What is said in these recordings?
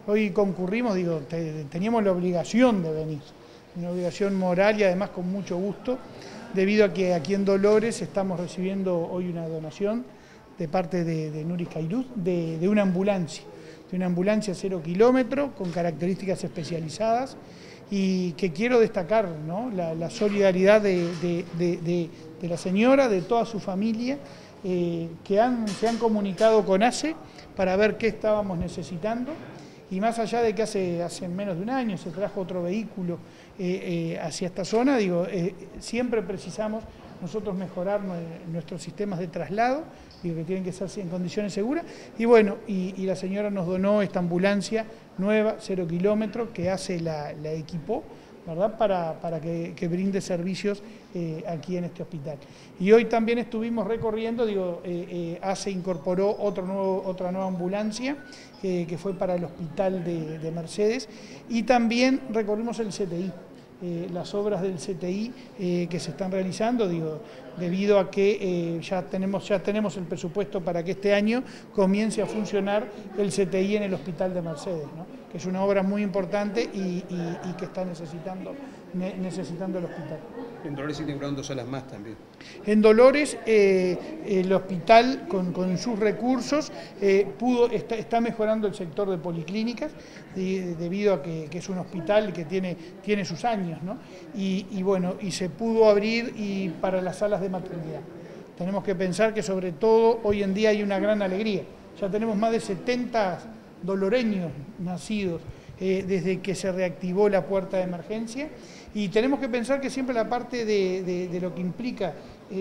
hoy concurrimos, digo, teníamos la obligación de venir, una obligación moral y además con mucho gusto, debido a que aquí en Dolores estamos recibiendo hoy una donación de parte de Nuris Cairuz de una ambulancia 0 kilómetros con características especializadas y que quiero destacar, ¿no?, la solidaridad de la señora, de toda su familia, que se han comunicado con ACE para ver qué estábamos necesitando. Y más allá de que hace menos de un año se trajo otro vehículo hacia esta zona, digo, siempre precisamos nosotros mejorar nuestros sistemas de traslado, digo, que tienen que ser en condiciones seguras. Y bueno, y la señora nos donó esta ambulancia nueva, 0 kilómetros, que ACE la equipó, ¿verdad?, para que brinde servicios aquí en este hospital. Y hoy también estuvimos recorriendo, digo, ACE incorporó otra nueva ambulancia que fue para el hospital de Mercedes, y también recorrimos el CTI. Las obras del CTI que se están realizando, digo, debido a que ya tenemos el presupuesto para que este año comience a funcionar el CTI en el hospital de Mercedes, ¿no?, que es una obra muy importante y que está necesitando el hospital. En Dolores se integraron 2 salas más también. En Dolores el hospital con sus recursos está mejorando el sector de policlínicas debido a que es un hospital que tiene sus años, ¿no? Y bueno, y se pudo abrir y para las salas de maternidad. Tenemos que pensar que sobre todo hoy en día hay una gran alegría. Ya tenemos más de 70 doloreños nacidos desde que se reactivó la puerta de emergencia, y tenemos que pensar que siempre la parte de lo que implica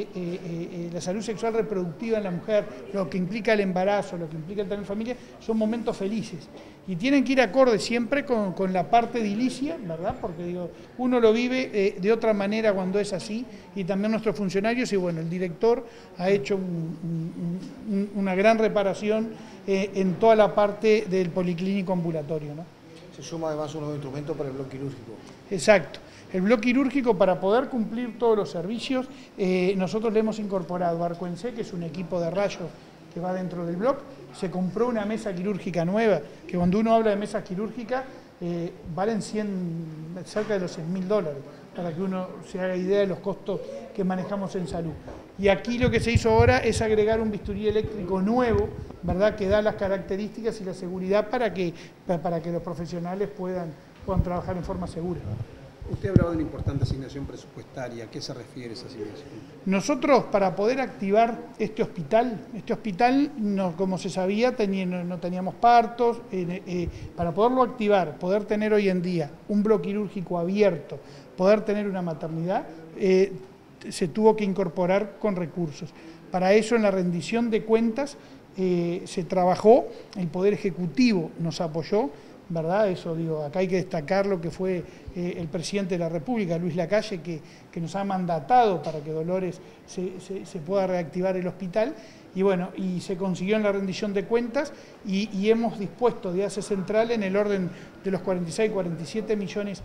la salud sexual reproductiva en la mujer, lo que implica el embarazo, lo que implica el tener familia, son momentos felices y tienen que ir acorde siempre con la parte edilicia, ¿verdad? Porque digo, uno lo vive de otra manera cuando es así, y también nuestros funcionarios, y bueno, el director ha hecho una gran reparación en toda la parte del policlínico ambulatorio, ¿no? Se suma además un nuevo instrumento para el bloque quirúrgico. Exacto. El bloque quirúrgico, para poder cumplir todos los servicios, nosotros le hemos incorporado Arcoense, que es un equipo de rayos que va dentro del bloque. Se compró una mesa quirúrgica nueva, que cuando uno habla de mesas quirúrgicas, valen cerca de los $100.000, para que uno se haga idea de los costos que manejamos en salud. Y aquí lo que se hizo ahora es agregar un bisturí eléctrico nuevo, ¿verdad?, que da las características y la seguridad para que los profesionales puedan trabajar en forma segura. Usted hablaba de una importante asignación presupuestaria. ¿A qué se refiere esa asignación? Nosotros, para poder activar este hospital, como se sabía, no teníamos partos. Para poderlo activar, poder tener hoy en día un bloque quirúrgico abierto, poder tener una maternidad, se tuvo que incorporar con recursos. Para eso, en la rendición de cuentas, se trabajó, el Poder Ejecutivo nos apoyó, ¿verdad? Eso, digo, acá hay que destacar lo que fue el presidente de la República, Luis Lacalle, que nos ha mandatado para que Dolores se pueda reactivar el hospital, y bueno, y se consiguió en la rendición de cuentas, y hemos dispuesto de ACE Central en el orden de los 46, 47 millones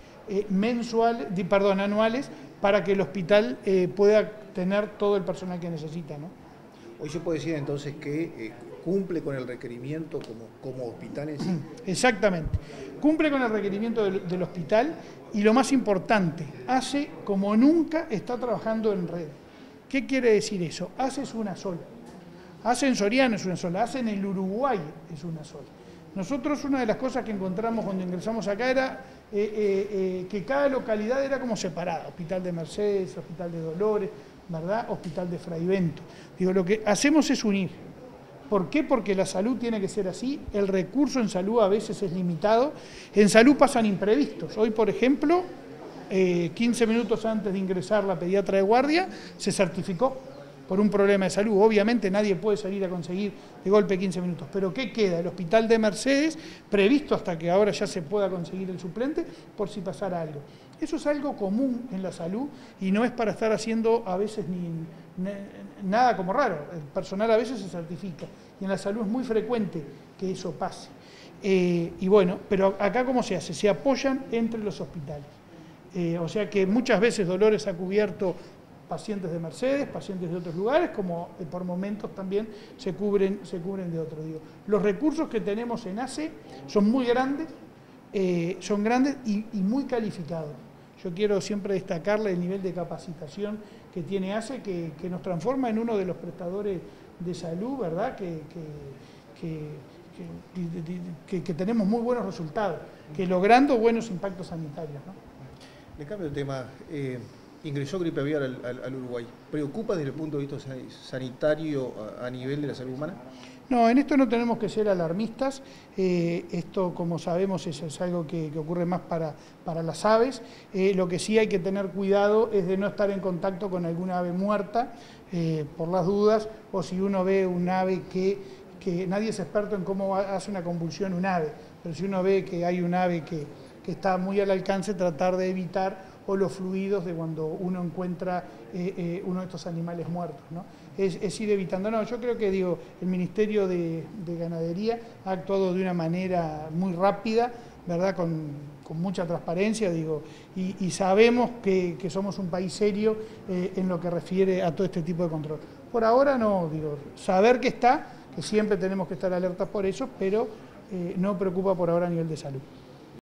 anuales, para que el hospital pueda tener todo el personal que necesita, ¿no? Hoy se puede decir entonces que cumple con el requerimiento como hospital en sí. Exactamente, cumple con el requerimiento del hospital, y lo más importante, ACE como nunca está trabajando en red. ¿Qué quiere decir eso? ACE es una sola. ACE en Soriano es una sola, ACE en el Uruguay es una sola. Nosotros, una de las cosas que encontramos cuando ingresamos acá era que cada localidad era como separada: Hospital de Mercedes, Hospital de Dolores, ¿verdad?, Hospital de Fraivento. Digo, lo que hacemos es unir. ¿Por qué? Porque la salud tiene que ser así. El recurso en salud a veces es limitado. En salud pasan imprevistos. Hoy, por ejemplo, 15 minutos antes de ingresar la pediatra de guardia, se certificó por un problema de salud. Obviamente nadie puede salir a conseguir de golpe 15 minutos. Pero ¿qué queda? El hospital de Mercedes, previsto hasta que ahora ya se pueda conseguir el suplente, por si pasara algo. Eso es algo común en la salud y no es para estar haciendo a veces nada como raro. El personal a veces se certifica y en la salud es muy frecuente que eso pase. Y bueno, pero acá ¿cómo se hace? Se apoyan entre los hospitales. O sea que muchas veces Dolores ha cubierto pacientes de Mercedes, pacientes de otros lugares, como por momentos también se cubren de otros. Digo, los recursos que tenemos en ACE son muy grandes, y muy calificados. Yo quiero siempre destacarle el nivel de capacitación que tiene ACE, que nos transforma en uno de los prestadores de salud, ¿verdad? Que tenemos muy buenos resultados, que logrando buenos impactos sanitarios, ¿no? Le cambio de tema. Ingresó gripe aviar al Uruguay. ¿Preocupa desde el punto de vista sanitario a nivel de la salud humana? No, en esto no tenemos que ser alarmistas. Esto, como sabemos, es algo que ocurre más para las aves. Lo que sí hay que tener cuidado es de no estar en contacto con alguna ave muerta, por las dudas, o si uno ve un ave que nadie es experto en cómo hace una convulsión un ave, pero si uno ve que hay un ave que está muy al alcance, tratar de evitar o los fluidos de cuando uno encuentra uno de estos animales muertos, ¿no? Es ir evitando. No, yo creo que el Ministerio de Ganadería ha actuado de una manera muy rápida, ¿verdad? Con mucha transparencia, y sabemos que somos un país serio en lo que refiere a todo este tipo de control. Por ahora no, saber que siempre tenemos que estar alertas por eso, pero no preocupa por ahora a nivel de salud.